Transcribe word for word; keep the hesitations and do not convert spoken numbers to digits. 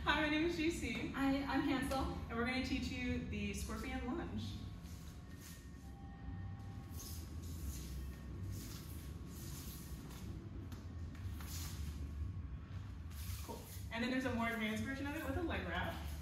Hi, my name is J C. Hi, I'm Hansel. And we're going to teach you the scorpion lunge. Cool. And then there's a more advanced version of it with a leg wrap.